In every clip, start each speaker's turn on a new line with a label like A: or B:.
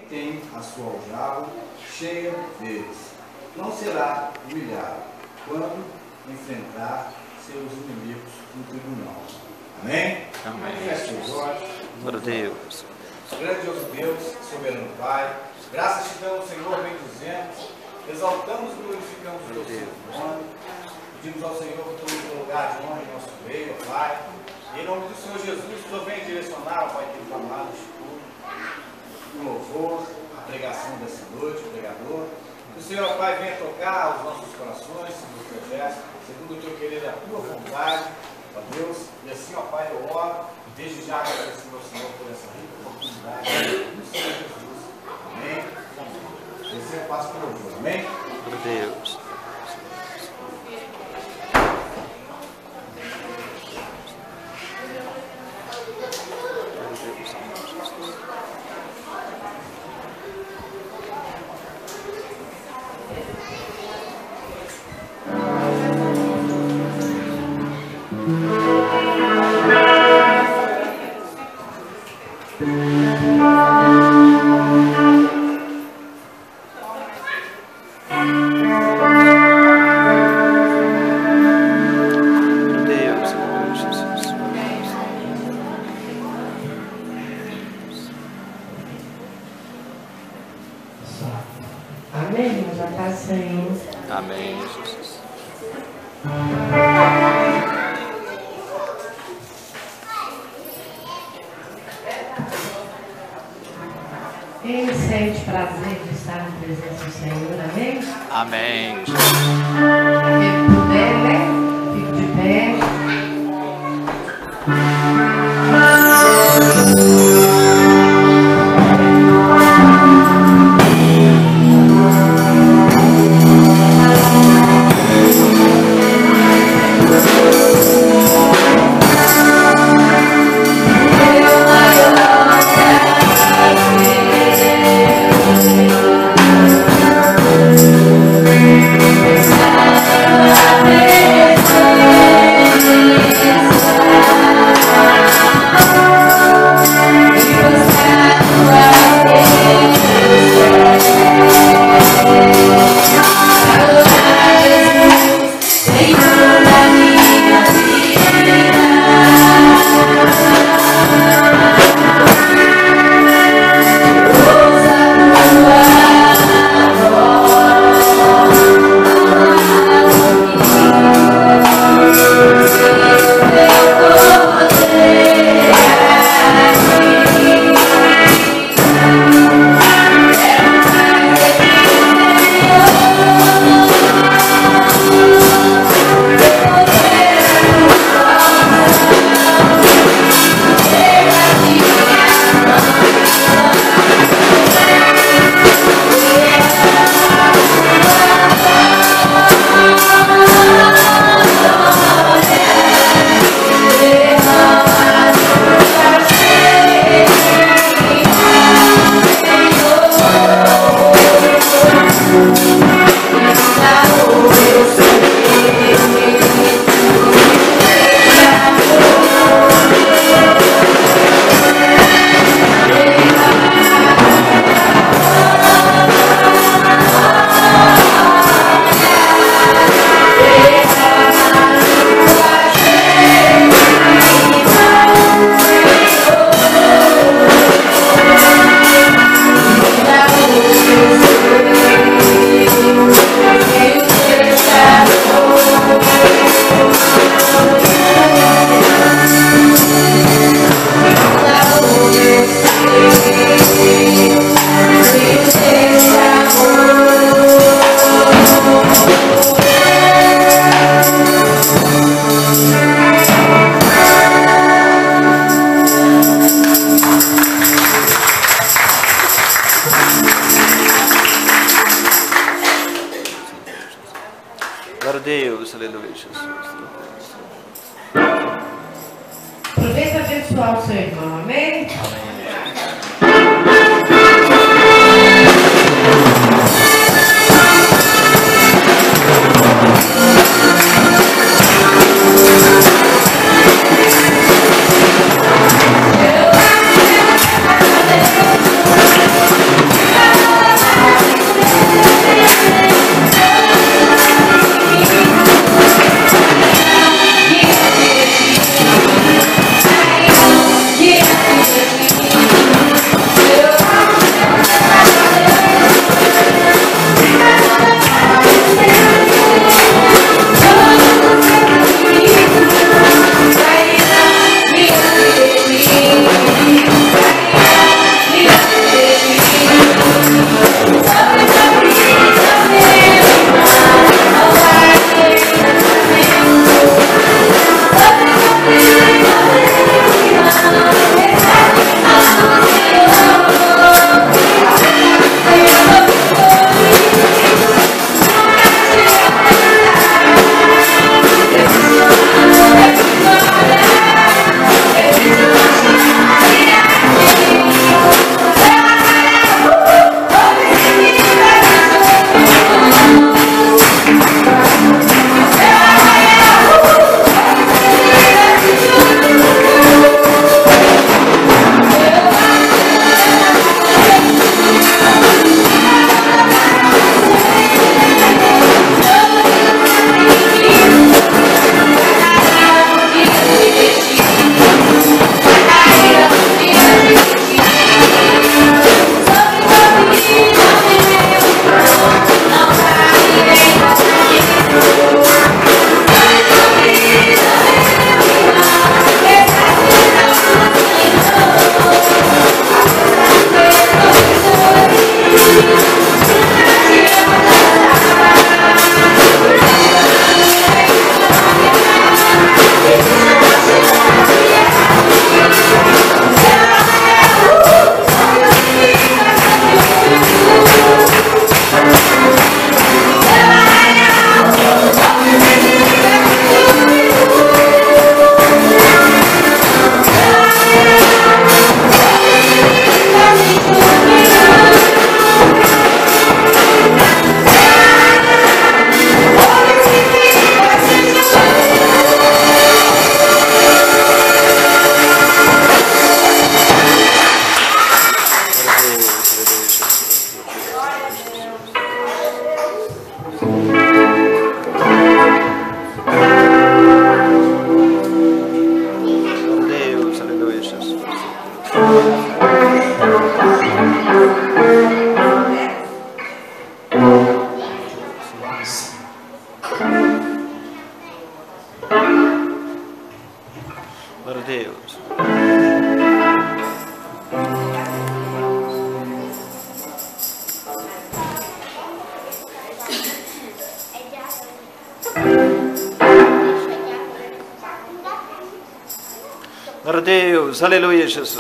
A: tem a sua aljava cheia deles. Não será humilhado quando enfrentar seus inimigos no tribunal. Amém?
B: Amém.
A: Feche os olhos.
B: Glória a Deus.
A: Grandioso Deus, soberano Pai, graças te damos, Senhor, bendizemos, exaltamos e glorificamos o teu santo nome. Pedimos ao Senhor que tome o lugar de honra em nosso meio, ó Pai. E em nome do Senhor Jesus, o Senhor venha direcionar, ó Pai, aquele amado escuro, o louvor, a pregação dessa noite, o pregador. Que o Senhor, ó Pai, venha tocar os nossos corações, segundo o teu gesto, segundo o teu querer e a tua vontade, ó Deus. E assim, ó Pai, eu oro, desde já agradecendo ao Senhor por essa rica oportunidade do Senhor Jesus. Amém? Esse é o passo para o louvor. Amém?
B: Glória a Deus.
C: Amém, irmãos, a paz do Senhor.
B: Amém, Jesus.
C: Quem sente prazer de estar na presença do Senhor, amém?
B: Amém, Jesus.
C: Quem puder, né? Fique de pé.
B: Glória a Deus, aleluia, Jesus.
C: Aproveita a abençoar o seu irmão, amém?
B: Glória a Deus. Glória a Deus. Aleluia, Jesus.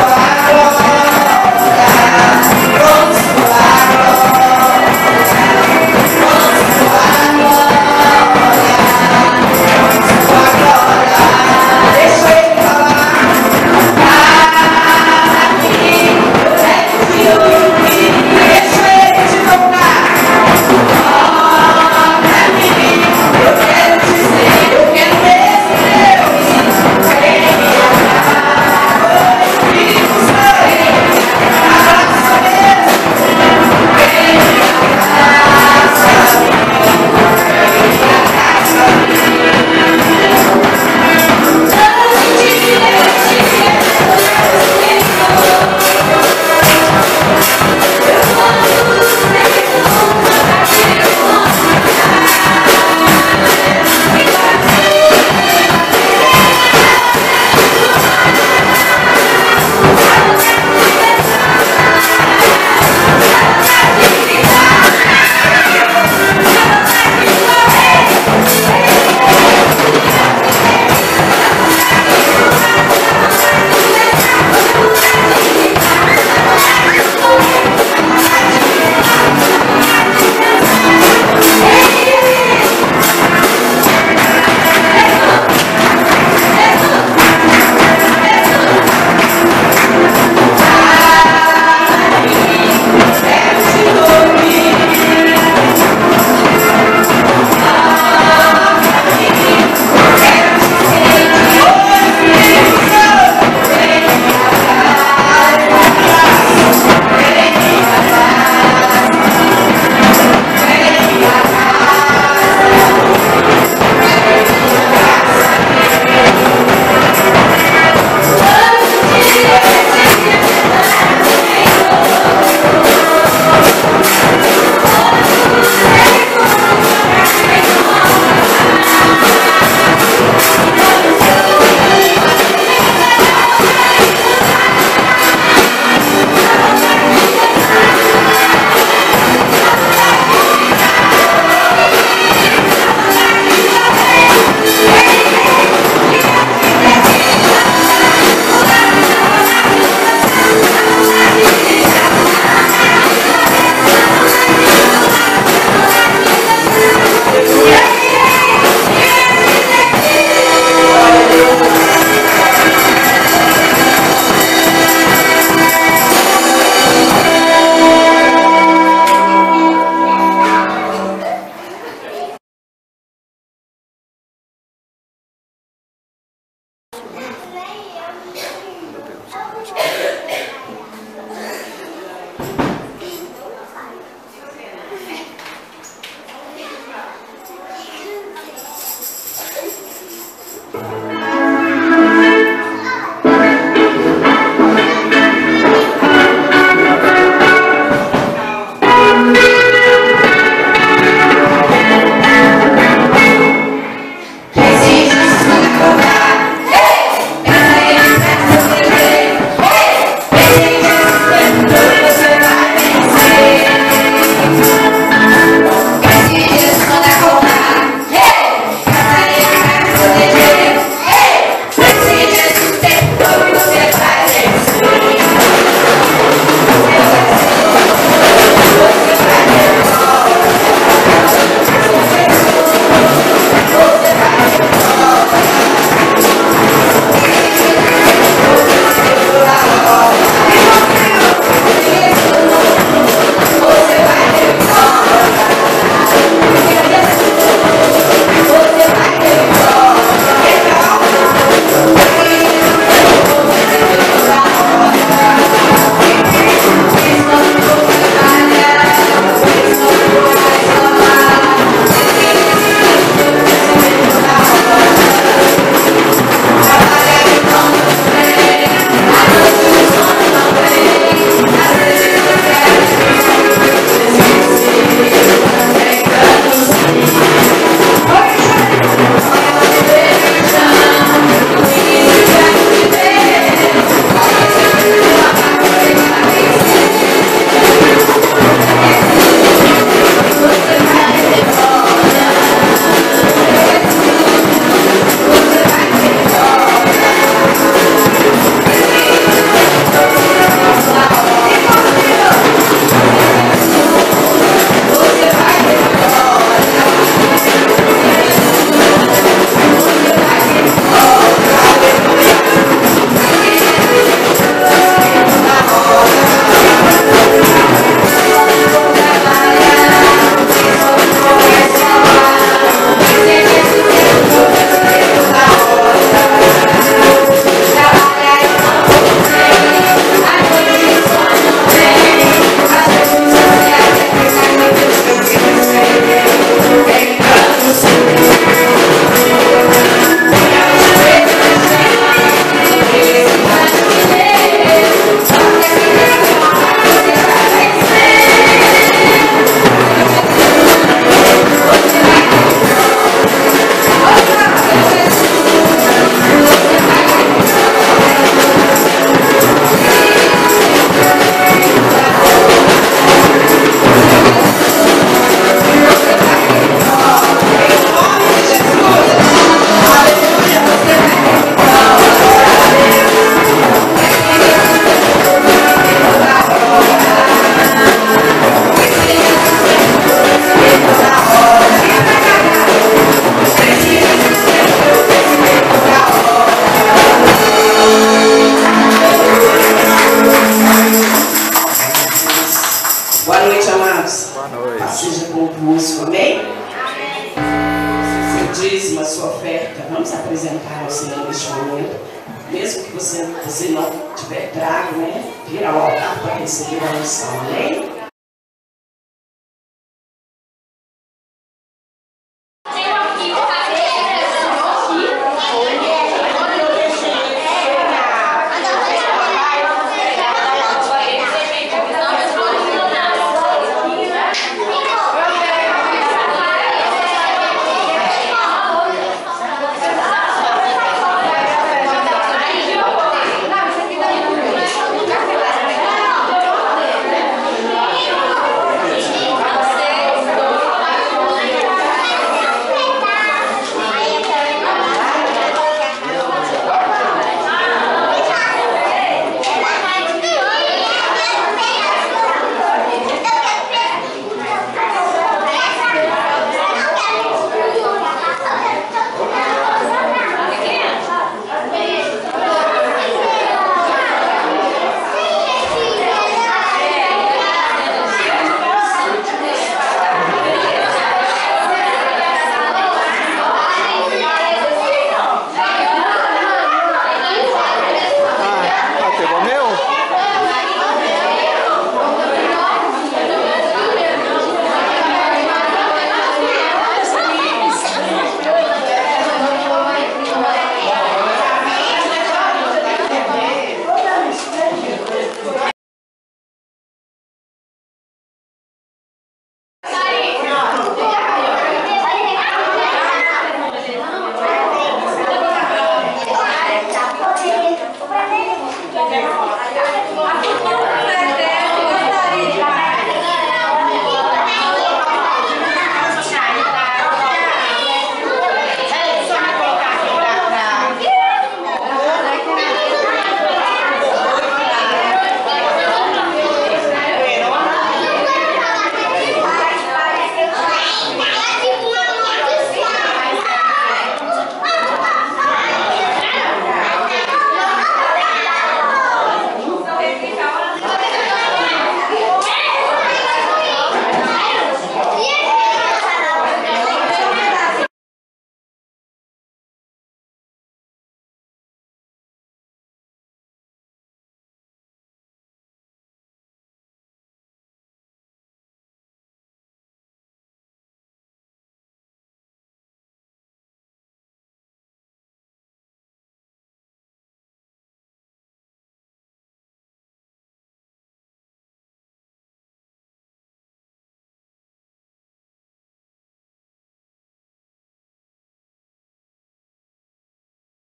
D: Glória. Tiago, né? Vir ao altar para receber a unção, amém?